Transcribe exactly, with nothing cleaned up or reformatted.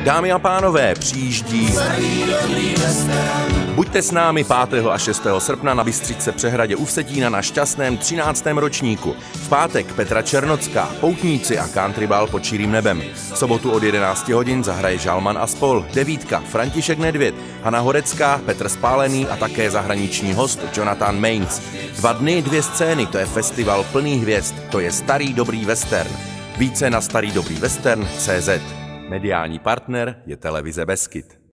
Dámy a pánové, přijíždí. Buďte s námi pátého a šestého srpna na Bystřice Přehradě u Vsetína na šťastném třináctém ročníku. V pátek Petra Černocká, Poutníci a Country Ball pod širým nebem. V sobotu od jedenácti hodin zahraje Žalman a spol. Devítka František Nedvěd, Hana Horecká, Petr Spálený a také zahraniční host Jonathan Mainz. Dva dny, dvě scény, to je festival plný hvězd, to je starý dobrý western. Více na starý dobrý western tečka cé zet. Mediální partner je televize Beskyd.